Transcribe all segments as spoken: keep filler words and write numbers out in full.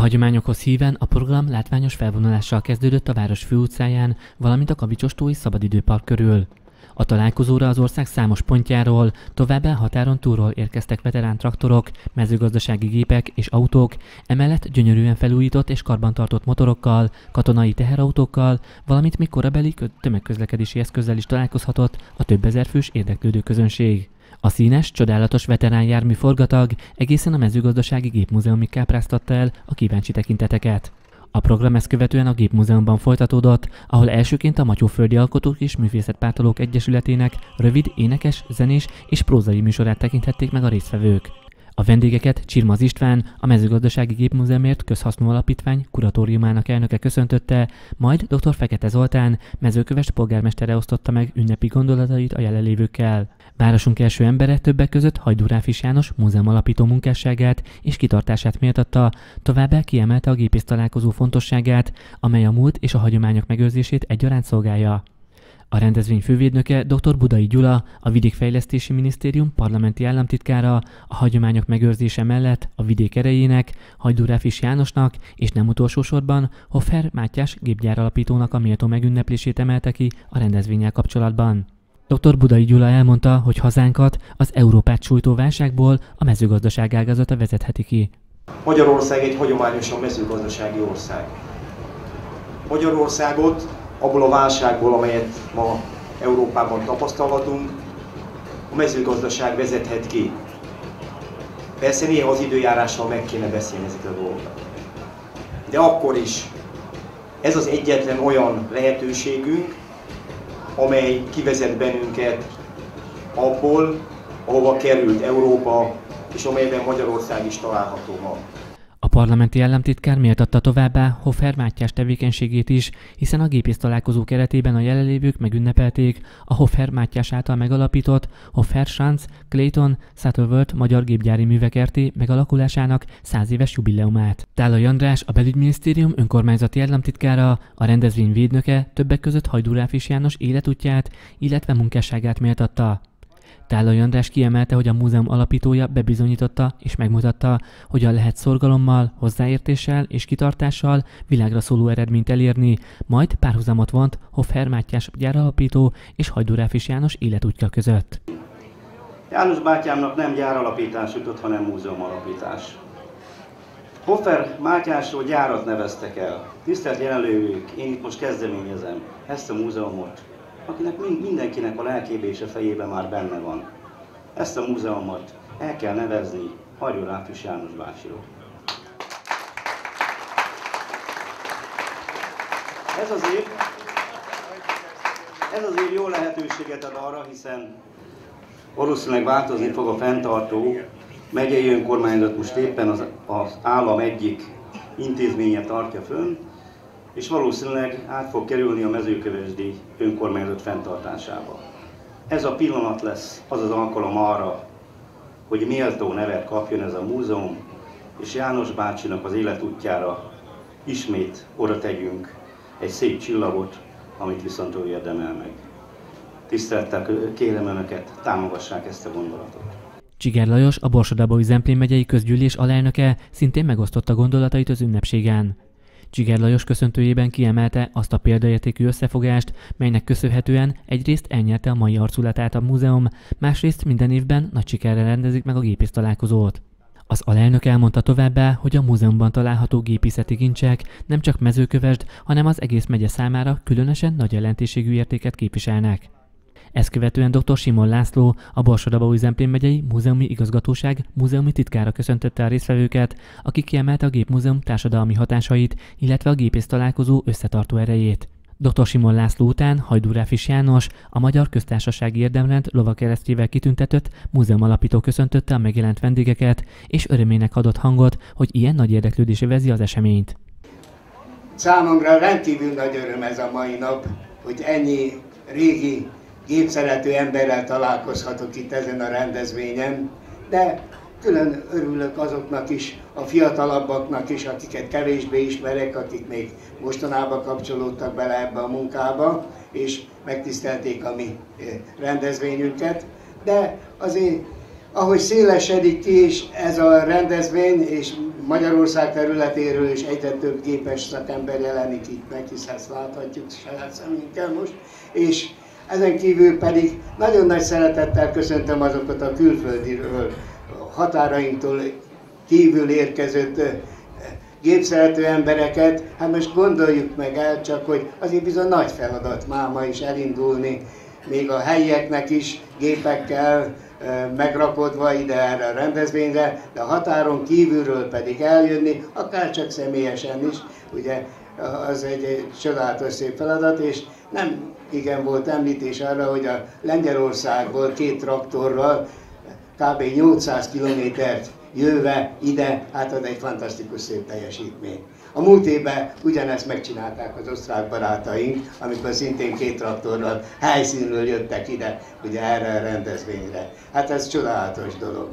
hagyományokhoz híven a program látványos felvonulással kezdődött a város főutcáján, valamint a Kavicsostói Szabadidőpark körül. A találkozóra az ország számos pontjáról, továbbá határon túlról érkeztek veterán traktorok, mezőgazdasági gépek és autók, emellett gyönyörűen felújított és karbantartott motorokkal, katonai teherautókkal, valamint még korabeli tömegközlekedési eszközzel is találkozhatott a több ezer fős érdeklődő közönség. A színes, csodálatos veterán jármű forgatag egészen a mezőgazdasági gépmúzeumig kápráztatta el a kíváncsi tekinteteket. A program ezt követően a Gépmúzeumban folytatódott, ahol elsőként a Matyóföldi Alkotók és Művészetpártolók Egyesületének rövid, énekes, zenés és prózai műsorát tekinthették meg a résztvevők. A vendégeket Csirmaz István, a Mezőgazdasági Gépmúzeumért Közhasznú Alapítvány kuratóriumának elnöke köszöntötte, majd dr. Fekete Zoltán, Mezőkövesd polgármestere osztotta meg ünnepi gondolatait a jelenlévőkkel. Városunk első embere többek között Hajdú Ráfis János múzeum alapító munkásságát és kitartását méltatta, továbbá kiemelte a gépész találkozó fontosságát, amely a múlt és a hagyományok megőrzését egyaránt szolgálja. A rendezvény fővédnöke dr. Budai Gyula, a Vidékfejlesztési Minisztérium parlamenti államtitkára a hagyományok megőrzése mellett a vidék erejének, Hajdú Ráfis Jánosnak és nem utolsó sorban Hofer Mátyás gépgyáralapítónak a méltó megünneplését emelte ki a rendezvénnyel kapcsolatban. dr. Budai Gyula elmondta, hogy hazánkat az Európát sújtó válságból a mezőgazdaság ágazata vezetheti ki. Magyarország egy hagyományosan mezőgazdasági ország. Magyarországot abból a válságból, amelyet ma Európában tapasztalhatunk, a mezőgazdaság vezethet ki. Persze néha az időjárással meg kéne beszélni ezeket a dolgokat. De akkor is ez az egyetlen olyan lehetőségünk, amely kivezet bennünket abból, ahova került Európa, és amelyben Magyarország is található ma. A parlamenti államtitkár méltatta továbbá Hofer Mátyás tevékenységét is, hiszen a gépész találkozó keretében a jelenlévők megünnepelték a Hofer Mátyás által megalapított Hofer Schanz Clayton Sattleworld Magyar Gépgyári Művek er té megalakulásának száz éves jubileumát. Tálai András, a Belügyminisztérium önkormányzati államtitkára, a rendezvény védnöke többek között Hajdú Ráfis János életútját, illetve munkásságát méltatta. Tálai András kiemelte, hogy a múzeum alapítója bebizonyította és megmutatta, hogyan lehet szorgalommal, hozzáértéssel és kitartással világra szóló eredményt elérni, majd párhuzamot vont Hofer Mátyás gyáralapító és Hajdú Ráfis János életútja között. János bátyámnak nem gyáralapítás jutott, hanem múzeumalapítás. Hofer Mátyásról gyárat neveztek el. Tisztelt jelenlévők, én itt most kezdeményezem ezt a múzeumot, akinek mindenkinek a lelkébe és a fejében már benne van. Ezt a múzeumot el kell nevezni Hajdú Ráfis János bácsiról. Ez az év, ez az év jó lehetőséget ad arra, hiszen valószínűleg változni fog a fenntartó megyei önkormányzat, most éppen az, az állam egyik intézménye tartja fönn, és valószínűleg át fog kerülni a mezőkövesdi önkormányzat fenntartásába. Ez a pillanat lesz az az alkalom arra, hogy méltó nevet kapjon ez a múzeum, és János bácsinak az életútjára ismét oda tegyünk egy szép csillagot, amit viszont ő érdemel meg. Tisztelettel kérem Önöket, támogassák ezt a gondolatot. Csiger Lajos, a Borsod-Abaúj-Zemplén megyei közgyűlés alelnöke szintén megosztotta gondolatait az ünnepségen. Csiger Lajos köszöntőjében kiemelte azt a példaértékű összefogást, melynek köszönhetően egyrészt elnyerte a mai arculatát a múzeum, másrészt minden évben nagy sikerrel rendezik meg a gépész találkozót. Az alelnök elmondta továbbá, hogy a múzeumban található gépészeti kincsek nem csak Mezőkövesd, hanem az egész megye számára különösen nagy jelentőségű értéket képviselnek. Ezt követően dr. Simon László, a Borsod-Abaúj-Zemplén megyei múzeumi igazgatóság múzeumi titkára köszöntötte a résztvevőket, aki kiemelte a Gépmúzeum társadalmi hatásait, illetve a gépész találkozó összetartó erejét. dr. Simon László után Hajdú Ráfis János, a Magyar Köztársasági Érdemrend lovakeresztjével kitüntetett múzeumalapító köszöntötte a megjelent vendégeket, és örömének adott hangot, hogy ilyen nagy érdeklődés övezi az eseményt. Számomra rendkívül nagy öröm ez a mai nap, hogy ennyi régi gépszerető emberrel találkozhatok itt ezen a rendezvényen, de külön örülök azoknak is, a fiatalabbaknak is, akiket kevésbé ismerek, akik még mostanában kapcsolódtak bele ebbe a munkába, és megtisztelték a mi rendezvényünket, de azért ahogy szélesedik ki is ez a rendezvény, és Magyarország területéről is egyre több gépes szakember jelenik itt meg, hisz ezt láthatjuk saját szemünkkel most, és ezen kívül pedig nagyon nagy szeretettel köszöntöm azokat a külföldiről, határainktól kívül érkezett gépszerető embereket. Hát most gondoljuk meg el csak, hogy azért bizony nagy feladat máma is elindulni, még a helyieknek is gépekkel megrakodva ide erre a rendezvényre, de a határon kívülről pedig eljönni, akár csak személyesen is, ugye az egy, egy csodálatos szép feladat, és nem igen volt említés arra, hogy a Lengyelországból két traktorral kb. nyolcszáz kilométert jöve ide, hát az egy fantasztikus szép teljesítmény. A múlt évben ugyanezt megcsinálták az osztrák barátaink, amikor szintén két traktorral helyszínről jöttek ide, ugye erre a rendezvényre. Hát ez csodálatos dolog.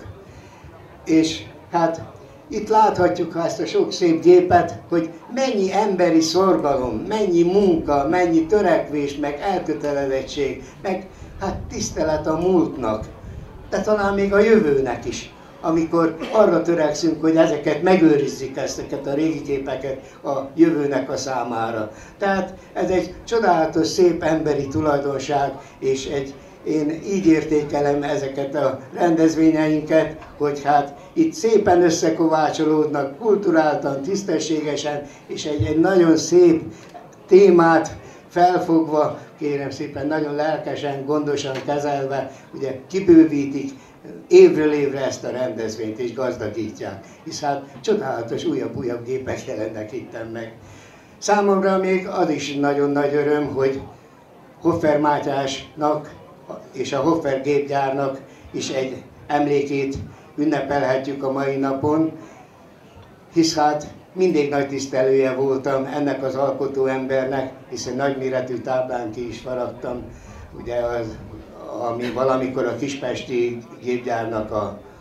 És hát itt láthatjuk ezt a sok szép gépet, hogy mennyi emberi szorgalom, mennyi munka, mennyi törekvés, meg elkötelezettség, meg hát tisztelet a múltnak, de talán még a jövőnek is, amikor arra törekszünk, hogy ezeket megőrizzük, ezeket a régi képeket a jövőnek a számára. Tehát ez egy csodálatos, szép emberi tulajdonság, és egy, én így értékelem ezeket a rendezvényeinket, hogy hát itt szépen összekovácsolódnak, kulturáltan, tisztességesen, és egy, egy nagyon szép témát felfogva, kérem szépen, nagyon lelkesen, gondosan kezelve, ugye kibővítik évről évre ezt a rendezvényt és gazdagítják, hisz hát csodálatos újabb-újabb gépek jelennek itten meg. Számomra még az is nagyon nagy öröm, hogy Hoffer Mátyásnak és a Hoffer gépgyárnak is egy emlékét ünnepelhetjük a mai napon, hisz hát mindig nagy tisztelője voltam ennek az alkotó embernek, hiszen nagyméretű táblán ki is faragtam, ugye az, ami valamikor a kispesti gépgyárnak a, a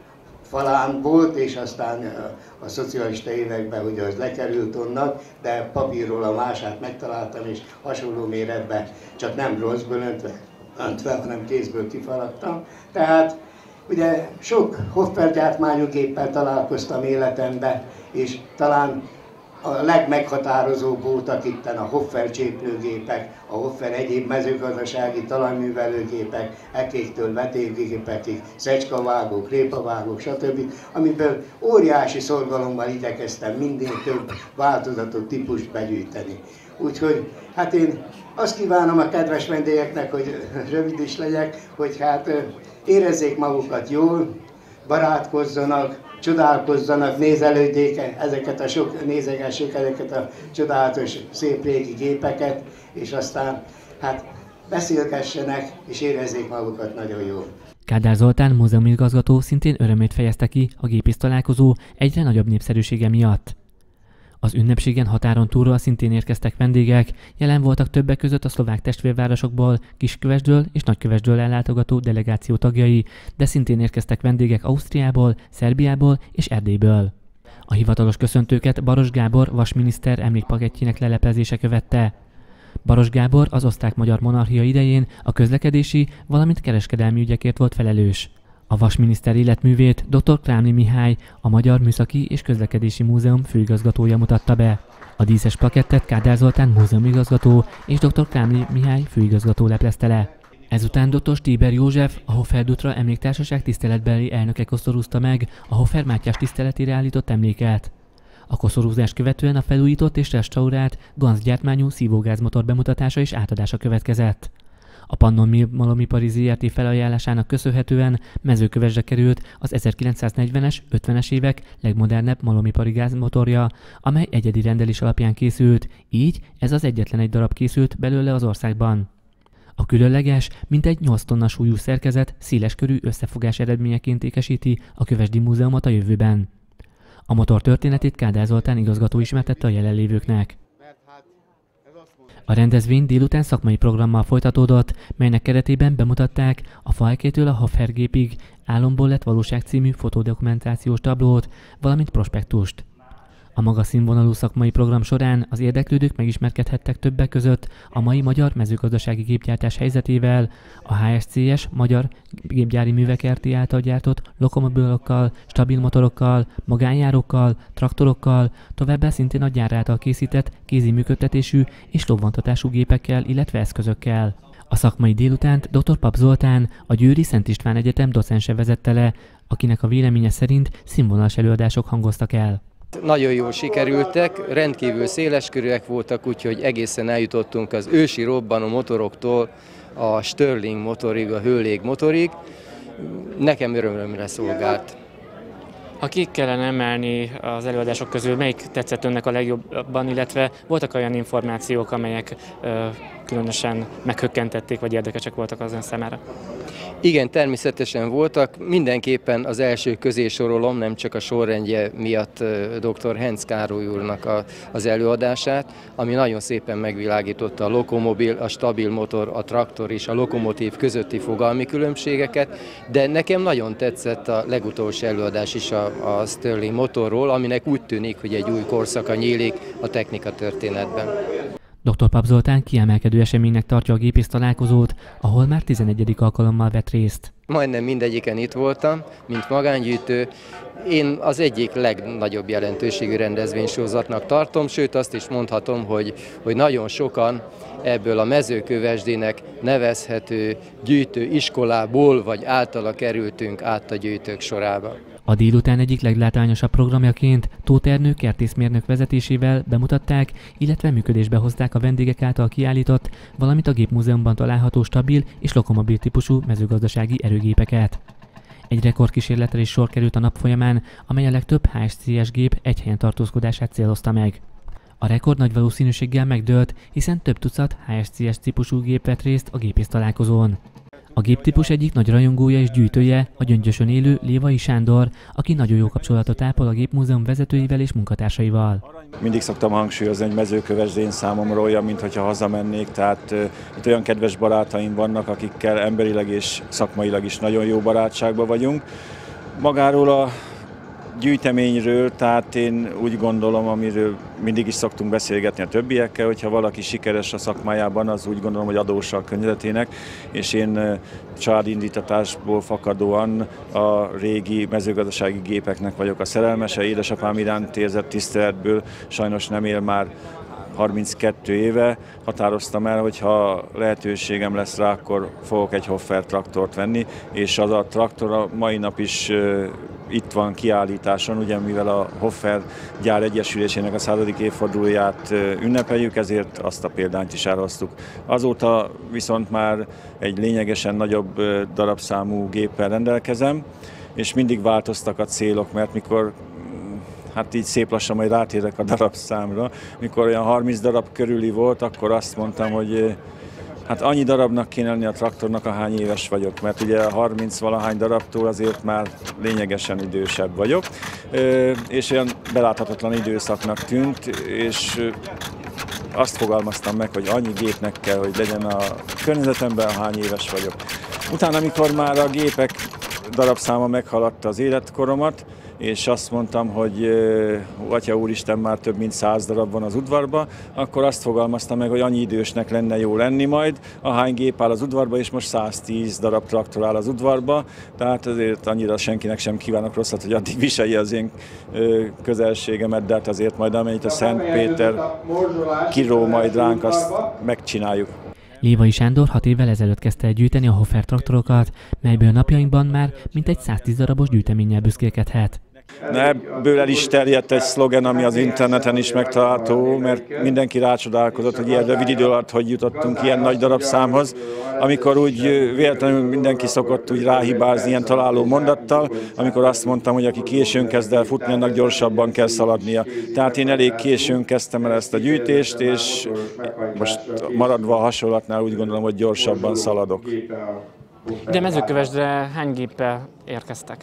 falán volt, és aztán a, a szocialista években ugye az lekerült onnan, de papírról a mását megtaláltam, és hasonló méretben, csak nem bronzből öntve, öntve, hanem kézből kifaragtam. Tehát ugye sok Hoffer gyártmányú géppel találkoztam életemben, és talán a legmeghatározóbb voltak itten a Hoffer cséplőgépek, a Hoffer egyéb mezőgazdasági talajművelőgépek, ekéktől vetékgépekig, szecskavágók, répavágók, stb., amiből óriási szorgalommal igyekeztem minél több változatot, típust begyűjteni. Úgyhogy hát én azt kívánom a kedves vendégeknek, hogy rövid is legyek, hogy hát érezzék magukat jól, barátkozzanak, csodálkozzanak, nézelődjék ezeket a sok, nézegessék ezeket a csodálatos, szép régi gépeket, és aztán hát beszélgessenek, és érezzék magukat nagyon jól. Kádár Zoltán múzeumigazgató szintén örömét fejezte ki a gépész találkozó egyre nagyobb népszerűsége miatt. Az ünnepségen határon túlról szintén érkeztek vendégek, jelen voltak többek között a szlovák testvérvárosokból, Kiskövesdről és Nagykövesdről ellátogató delegáció tagjai, de szintén érkeztek vendégek Ausztriából, Szerbiából és Erdélyből. A hivatalos köszöntőket Baross Gábor vasminiszter emlékpakettjének leleplezése követte. Baross Gábor az osztrák-magyar monarchia idején a közlekedési, valamint kereskedelmi ügyekért volt felelős. A vasminiszter életművét dr. Krámli Mihály, a Magyar Műszaki és Közlekedési Múzeum főigazgatója mutatta be. A díszes plakettet Kádár Zoltán múzeumigazgató és dr. Krámli Mihály főigazgató leplezte le. Ezután dr. Stíber József, a Hoffer Dutra Emléktársaság tiszteletbeli elnöke koszorúzta meg a Hoffer Mátyás tiszteletére állított emléket. A koszorúzást követően a felújított és restaurált Ganz gyártmányú szívógázmotor bemutatása és átadása következett. A Pannon Malomipari zé er té felajánlásának köszönhetően Mezőkövesdre került az ezerkilencszáznegyvenes, ötvenes évek legmodernebb malomipari gázmotorja, amely egyedi rendelés alapján készült, így ez az egyetlen egy darab készült belőle az országban. A különleges, mintegy nyolc tonna súlyú szerkezet széleskörű összefogás eredményeként ékesíti a Kövesdi Múzeumot a jövőben. A motor történetét Kádár Zoltán igazgató ismertette a jelenlévőknek. A rendezvény délután szakmai programmal folytatódott, melynek keretében bemutatták a Falkétől a Hoffer gépig Álomból lett valóság című fotodokumentációs tablót, valamint prospektust. A magas színvonalú szakmai program során az érdeklődők megismerkedhettek többek között a mai magyar mezőgazdasági gépgyártás helyzetével, a há es cé es Magyar Gépgyári Művek er té által gyártott lokomobilokkal, stabil motorokkal, magánjárókkal, traktorokkal, továbbá szintén a gyár által készített kézi működtetésű és lobbantatású gépekkel, illetve eszközökkel. A szakmai délutánt dr. Pap Zoltán, a Győri Szent István Egyetem docense vezette le, akinek a véleménye szerint színvonalas előadások hangoztak el. Nagyon jól sikerültek, rendkívül széleskörűek voltak, úgyhogy egészen eljutottunk az ősi robbanó motoroktól a Stirling motorig, a hőlég motorig. Nekem örömömre szolgált. Ha ki kellene emelni az előadások közül, melyik tetszett önnek a legjobban, illetve voltak olyan információk, amelyek ö, különösen meghökkentették, vagy érdekesek voltak az ön számára? Igen, természetesen voltak. Mindenképpen az első közé sorolom, nem csak a sorrendje miatt dr. Henc Károly úrnak a, az előadását, ami nagyon szépen megvilágította a lokomobil, a stabil motor, a traktor és a lokomotív közötti fogalmi különbségeket, de nekem nagyon tetszett a legutolsó előadás is a, a Stirling motorról, aminek úgy tűnik, hogy egy új korszaka nyílik a technika történetben. doktor Pap Zoltán kiemelkedő eseménynek tartja a gépész találkozót, ahol már tizenegyedik alkalommal vett részt. Majdnem mindegyiken itt voltam, mint magángyűjtő. Én az egyik legnagyobb jelentőségű rendezvénysorozatnak tartom, sőt azt is mondhatom, hogy, hogy nagyon sokan ebből a mezőkövesdének nevezhető gyűjtőiskolából vagy általa kerültünk át a gyűjtők sorába. A délután egyik leglátványosabb programjaként Tóth Ernő kertészmérnök vezetésével bemutatták, illetve működésbe hozták a vendégek által kiállított, valamint a Gépmúzeumban található stabil és lokomobil típusú mezőgazdasági erőgépeket. Egy rekordkísérletre is sor került a nap folyamán, amely a legtöbb há es cé es gép egy helyen tartózkodását célozta meg. A rekord nagy valószínűséggel megdőlt, hiszen több tucat há es cé es típusú gép vett részt a gépész találkozón. A géptípus egyik nagy rajongója és gyűjtője a Gyöngyösön élő Lévai Sándor, aki nagyon jó kapcsolatot ápol a Gépmúzeum vezetőivel és munkatársaival. Mindig szoktam hangsúlyozni, hogy Mezőkövesdén számomra olyan, mintha hazamennék, tehát uh, itt olyan kedves barátaim vannak, akikkel emberileg és szakmailag is nagyon jó barátságban vagyunk. Magáról a gyűjteményről, tehát én úgy gondolom, amiről mindig is szoktunk beszélgetni a többiekkel, hogyha valaki sikeres a szakmájában, az úgy gondolom, hogy adósa a környezetének, és én családindítatásból fakadóan a régi mezőgazdasági gépeknek vagyok a szerelmese, édesapám iránt érzett tiszteletből, sajnos nem él már harminckettő éve, határoztam el, hogy ha lehetőségem lesz rá, akkor fogok egy Hoffer traktort venni, és az a traktor a mai nap is uh, itt van kiállításon, ugye mivel a Hoffer gyár egyesülésének a századik évfordulóját uh, ünnepeljük, ezért azt a példányt is elhoztuk. Azóta viszont már egy lényegesen nagyobb uh, darabszámú géppel rendelkezem, és mindig változtak a célok, mert mikor hát így szép lassan majd rátérek a darabszámra. Mikor olyan harminc darab körüli volt, akkor azt mondtam, hogy hát annyi darabnak kéne lenni a traktornak, ahány éves vagyok, mert ugye harminc valahány darabtól azért már lényegesen idősebb vagyok, és olyan beláthatatlan időszaknak tűnt, és azt fogalmaztam meg, hogy annyi gépnek kell, hogy legyen a környezetemben, ahány éves vagyok. Utána, amikor már a gépek darabszáma meghaladta az életkoromat, és azt mondtam, hogy Atya Úristen, már több mint száz darab van az udvarban, akkor azt fogalmaztam meg, hogy annyi idősnek lenne jó lenni majd, ahány gép áll az udvarba, és most száztíz darab traktor áll az udvarba, tehát azért annyira senkinek sem kívánok rosszat, hogy addig viselje az én közelségemet, de hát azért majd amennyit a Szent Péter kiró majd ránk, azt megcsináljuk. Lévai Sándor hat évvel ezelőtt kezdte el gyűjteni a Hoffer traktorokat, melyből napjainkban már mintegy száztíz darabos gyűjteménnyel büszkélkedhet. Ebből el is terjedt egy szlogen, ami az interneten is megtalálható, mert mindenki rácsodálkozott, hogy ilyen rövid idő alatt hogy jutottunk ilyen nagy darabszámhoz, amikor úgy véletlenül mindenki szokott úgy ráhibázni ilyen találó mondattal, amikor azt mondtam, hogy aki későn kezd el futni, annak gyorsabban kell szaladnia. Tehát én elég későn kezdtem el ezt a gyűjtést, és most maradva a hasonlatnál úgy gondolom, hogy gyorsabban szaladok. De Mezőkövesdre hány géppel érkeztek?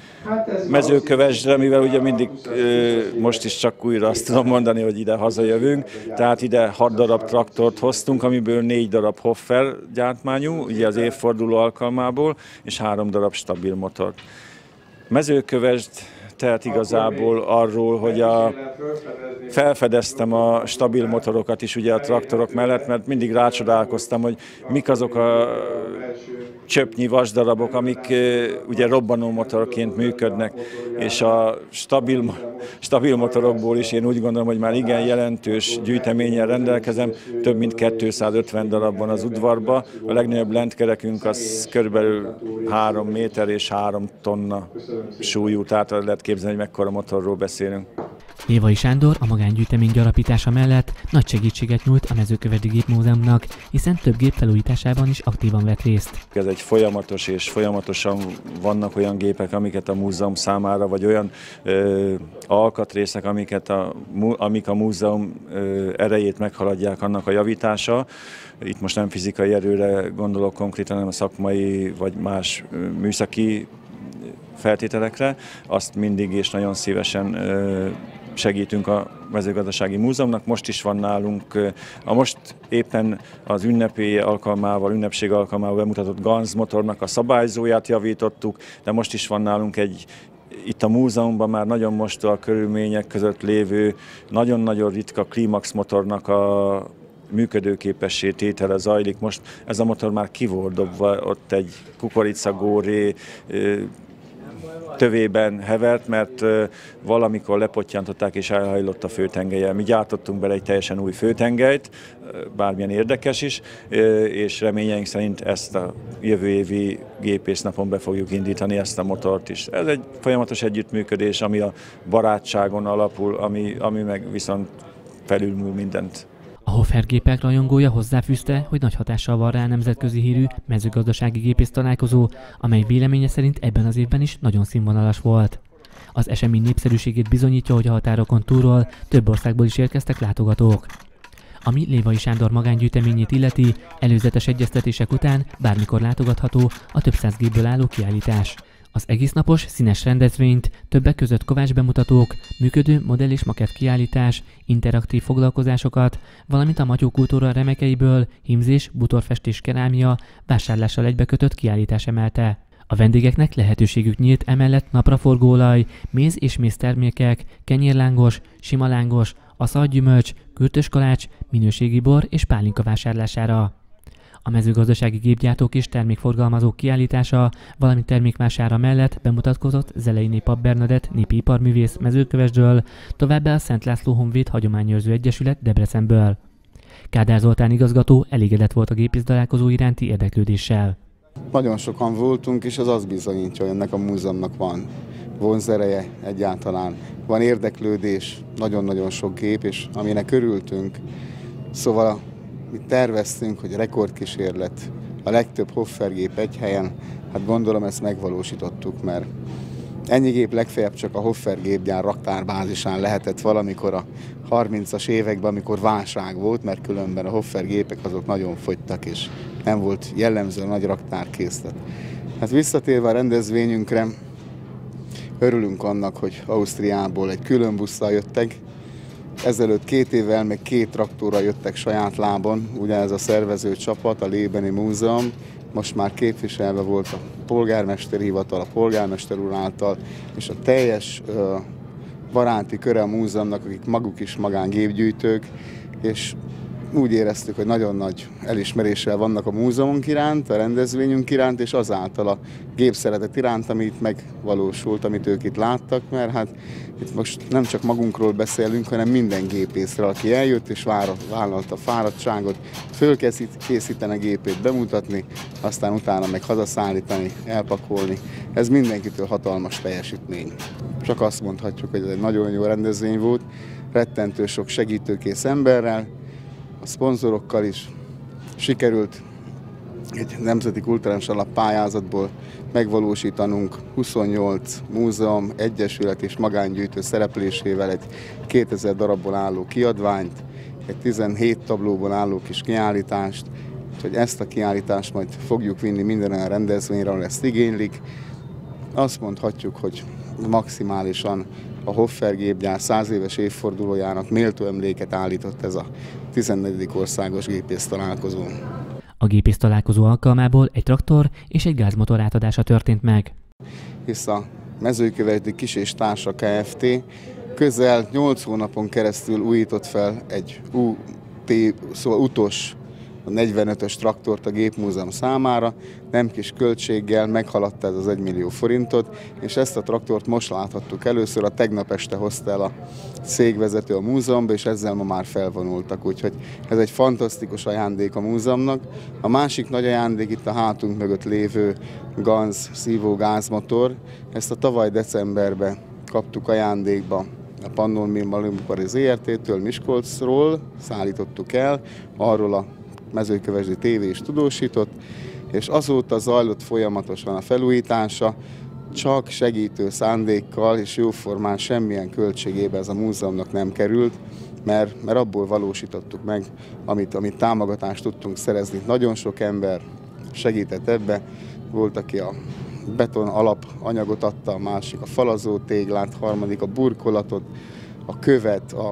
Mezőkövesdre, mivel ugye mindig most is csak újra azt tudom mondani, hogy ide hazajövünk, tehát ide hat darab traktort hoztunk, amiből négy darab Hoffer gyártmányú, ugye az évforduló alkalmából, és három darab stabil motort. Mezőkövesd tehet igazából arról, hogy a, felfedeztem a stabil motorokat is ugye a traktorok mellett, mert mindig rácsodálkoztam, hogy mik azok a csöpnyi vasdarabok, amik ugye robbanó motorként működnek, és a stabil, stabil motorokból is én úgy gondolom, hogy már igen jelentős gyűjteménnyel rendelkezem, több mint kétszázötven darab van az udvarban. A legnagyobb lentkerekünk az körülbelül három méter és három tonna súlyú, tehát lehet képzelni, hogy mekkora motorról beszélünk. Lévai Sándor a magángyűjtemény gyarapítása mellett nagy segítséget nyújt a Mezőkövesdi Gépmúzeumnak, hiszen több gép felújításában is aktívan vett részt. Ez egy folyamatos és folyamatosan vannak olyan gépek, amiket a múzeum számára, vagy olyan ö, alkatrészek, amiket a, amik a múzeum ö, erejét meghaladják, annak a javítása. Itt most nem fizikai erőre gondolok konkrétan, hanem a szakmai vagy más ö, műszaki feltételekre. Azt mindig és nagyon szívesen ö, segítünk a Mezőgazdasági Múzeumnak. Most is van nálunk, a most éppen az ünnepi alkalmával, ünnepség alkalmával bemutatott Ganz motornak a szabályzóját javítottuk, de most is van nálunk egy, itt a múzeumban már nagyon mostoha körülmények között lévő, nagyon-nagyon ritka Climax motornak a működőképessé tétele zajlik. Most ez a motor már ki volt dobva, ott egy kukoricagóré tövében hevert, mert valamikor lepottyantották és elhajlott a főtengelye. Mi gyártottunk bele egy teljesen új főtengelyt, bármilyen érdekes is, és reményeink szerint ezt a jövő évi gépésznapon be fogjuk indítani ezt a motort is. Ez egy folyamatos együttműködés, ami a barátságon alapul, ami, ami meg viszont felülmúl mindent. A Hofer gépek rajongója hozzáfűzte, hogy nagy hatással van rá a nemzetközi hírű mezőgazdasági gépész találkozó, amely véleménye szerint ebben az évben is nagyon színvonalas volt. Az esemény népszerűségét bizonyítja, hogy a határokon túlról több országból is érkeztek látogatók. Ami Lévai Sándor magángyűjteményét illeti, előzetes egyeztetések után bármikor látogatható a több száz gépből álló kiállítás. Az egésznapos színes rendezvényt többek között kovácsbemutatók, működő modell és makett kiállítás, interaktív foglalkozásokat, valamint a matyókultúra remekeiből hímzés, bútorfestés, kerámia, vásárlással egybekötött kiállítás emelte. A vendégeknek lehetőségük nyílt emellett napraforgóolaj, méz és méztermékek, kenyérlángos, simalángos, aszalgyümölcs, kürtös kalács, minőségi bor és pálinka vásárlására. A mezőgazdasági gépgyártók és termékforgalmazók kiállítása, valamint termékvására mellett bemutatkozott Zeleiné Papp Bernadett népi iparművész Mezőkövesdről, továbbá a Szent László Honvéd Hagyományőrző Egyesület Debrecenből. Kádár Zoltán igazgató elégedett volt a gépésztalálkozó iránti érdeklődéssel. Nagyon sokan voltunk, és az azt bizonyítja, hogy ennek a múzeumnak van vonzereje egyáltalán. Van érdeklődés, nagyon-nagyon sok gép, és aminek örültünk. Szóval mi terveztünk, hogy rekordkísérlet, a legtöbb Hofer gép egy helyen, hát gondolom ezt megvalósítottuk, mert ennyi gép legfeljebb csak a Hofer gépgyár raktárbázisán lehetett valamikor a harmincas években, amikor válság volt, mert különben a Hofer gépek azok nagyon fogytak, és nem volt jellemző nagy raktárkészlet. Hát visszatérve a rendezvényünkre, örülünk annak, hogy Ausztriából egy külön busszal jöttek. Ezelőtt két évvel még két traktorral jöttek saját lábon, ugye ez a szervező csapat, a Lébeni Múzeum, most már képviselve volt a polgármesteri hivatal, a polgármester úr által, és a teljes uh, baráti köre a múzeumnak, akik maguk is magángépgyűjtők, és úgy éreztük, hogy nagyon nagy elismeréssel vannak a múzeumunk iránt, a rendezvényünk iránt, és azáltal a gépszeretet iránt, ami itt megvalósult, amit ők itt láttak, mert hát itt most nem csak magunkról beszélünk, hanem minden gépészre, aki eljött és vállalta a fáradtságot, fölkészíteni a gépét, bemutatni, aztán utána meg hazaszállítani, elpakolni. Ez mindenkitől hatalmas teljesítmény. Csak azt mondhatjuk, hogy ez egy nagyon jó rendezvény volt, rettentő sok segítőkész emberrel, a szponzorokkal is sikerült egy nemzeti kulturális alap pályázatból megvalósítanunk huszonnyolc múzeum, egyesület és magángyűjtő szereplésével egy kétezer darabból álló kiadványt, egy tizenhét tablóból álló kis kiállítást, úgyhogy ezt a kiállítást majd fogjuk vinni minden olyan rendezvényre, ahol ezt igénylik. Azt mondhatjuk, hogy maximálisan a Hofer gépgyár száz éves évfordulójának méltó emléket állított ez a tizennegyedik országos gépésztalálkozó. A gépésztalálkozó alkalmából egy traktor és egy gázmotor átadása történt meg. Hisz a Mezőkövesdi Kis és Társa Kft. Közel nyolc hónapon keresztül újított fel egy u té, szóval utos, a negyvenötös traktort a gépmúzeum számára, nem kis költséggel meghaladta ez az egymillió forintot, és ezt a traktort most láthattuk először, a tegnap este hozta el a cégvezető a múzeumba, és ezzel ma már felvonultak, úgyhogy ez egy fantasztikus ajándék a múzeumnak. A másik nagy ajándék itt a hátunk mögött lévő Ganz szívó gázmotor, ezt a tavaly decemberben kaptuk ajándékba a Pannon Marine zé er té-től, Miskolcról szállítottuk el, arról a Mezőkövesdi té vé is tudósított, és azóta zajlott folyamatosan a felújítása, csak segítő szándékkal és jóformán semmilyen költségébe ez a múzeumnak nem került, mert, mert abból valósítottuk meg, amit, amit támogatást tudtunk szerezni. Nagyon sok ember segített ebbe, volt, aki a beton alapanyagot adta, a másik a falazó téglát, harmadik a burkolatot, a követ, a,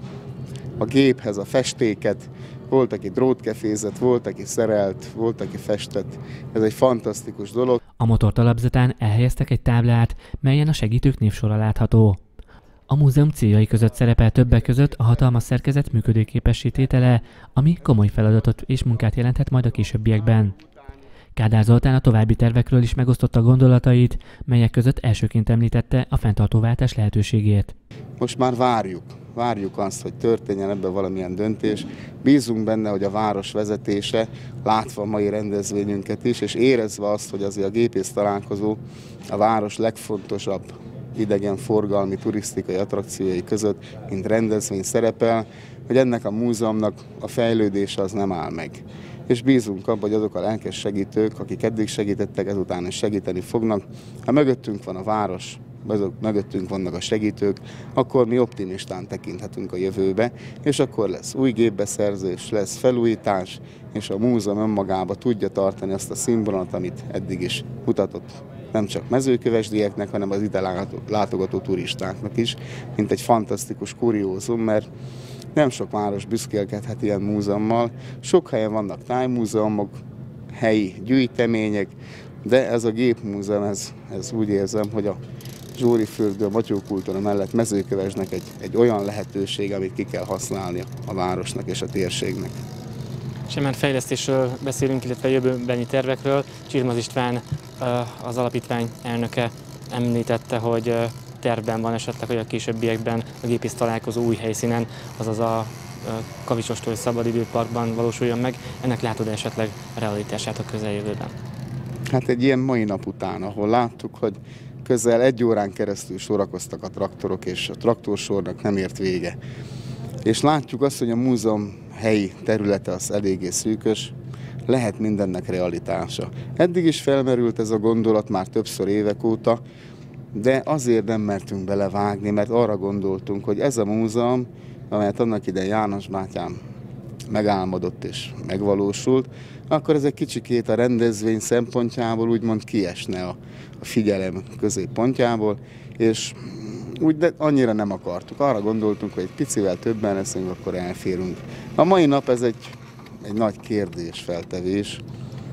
a géphez a festéket, volt, aki drótkefézett, volt, aki szerelt, volt, aki festett. Ez egy fantasztikus dolog. A motor talapzatán elhelyeztek egy táblát, melyen a segítők névsora látható. A múzeum céljai között szerepel többek között a hatalmas szerkezet működőképessé tétele, ami komoly feladatot és munkát jelenthet majd a későbbiekben. Kádár Zoltán a további tervekről is megosztotta gondolatait, melyek között elsőként említette a fenntartóváltás lehetőségét. Most már várjuk, várjuk azt, hogy történjen ebben valamilyen döntés. Bízunk benne, hogy a város vezetése, látva a mai rendezvényünket is, és érezve azt, hogy azért a gépész találkozó a város legfontosabb idegenforgalmi, turisztikai attrakciói között, mint rendezvény szerepel, hogy ennek a múzeumnak a fejlődése az nem áll meg. És bízunk abban, hogy azok a lelkes segítők, akik eddig segítettek, ezután is segíteni fognak. Ha mögöttünk van a város, azok mögöttünk vannak a segítők, akkor mi optimistán tekinthetünk a jövőbe, és akkor lesz új gépbeszerzés, lesz felújítás, és a múzeum önmagába tudja tartani azt a színvonalat, amit eddig is mutatott nem csak mezőkövesdieknek, hanem az ide látogató turistáknak is, mint egy fantasztikus kuriózum, mert nem sok város büszkélkedhet ilyen múzeummal. Sok helyen vannak tájmúzeumok, helyi gyűjtemények, de ez a gépmúzeum, ez, ez úgy érzem, hogy a Zsórifürdő, a Matyókultúra mellett Mezőkövesdnek egy, egy olyan lehetőség, amit ki kell használni a városnak és a térségnek. És már fejlesztésről beszélünk, illetve jövőbeni tervekről. Csirmaz István, az alapítvány elnöke említette, hogy tervben van esetleg, hogy a későbbiekben a gépész találkozó új helyszínen, azaz a Kavicsostói Szabadidőparkban valósuljon meg. Ennek látod esetleg realitását a közeljövőben? Hát egy ilyen mai nap után, ahol láttuk, hogy közel egy órán keresztül sorakoztak a traktorok, és a traktorsornak nem ért vége. És látjuk azt, hogy a múzeum helyi területe az eléggé szűkös, lehet mindennek realitása. Eddig is felmerült ez a gondolat már többször évek óta, de azért nem mertünk belevágni, mert arra gondoltunk, hogy ez a múzeum, amelyet annak idején János bátyám megálmodott és megvalósult, akkor ez egy kicsikét a rendezvény szempontjából úgymond kiesne a, a figyelem középpontjából, és úgy, de annyira nem akartuk. Arra gondoltunk, hogy egy picivel többen leszünk, akkor elférünk. A mai nap ez egy, egy nagy kérdésfeltevés,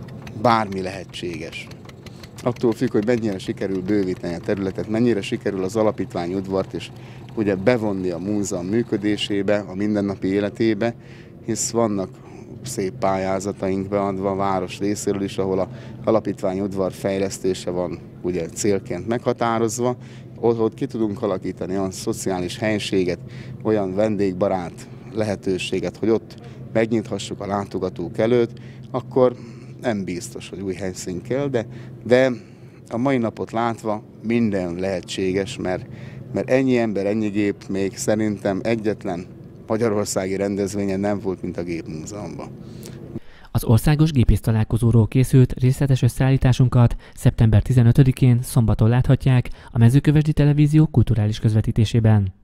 bármi lehetséges. Attól függ, hogy mennyire sikerül bővíteni a területet, mennyire sikerül az alapítvány udvart is ugye bevonni a múzeum működésébe, a mindennapi életébe, hisz vannak szép pályázataink beadva a város részéről is, ahol az alapítvány udvar fejlesztése van ugye célként meghatározva, ott ki tudunk alakítani olyan szociális helységet, olyan vendégbarát lehetőséget, hogy ott megnyithassuk a látogatók előtt, akkor nem biztos, hogy új helyszín kell, de, de a mai napot látva minden lehetséges, mert, mert ennyi ember, ennyi gép még szerintem egyetlen magyarországi rendezvényen nem volt, mint a Gépmúzeumban. Az országos gépész találkozóról készült részletes összeállításunkat szeptember tizenötödikén szombaton láthatják a Mezőkövesdi Televízió kulturális közvetítésében.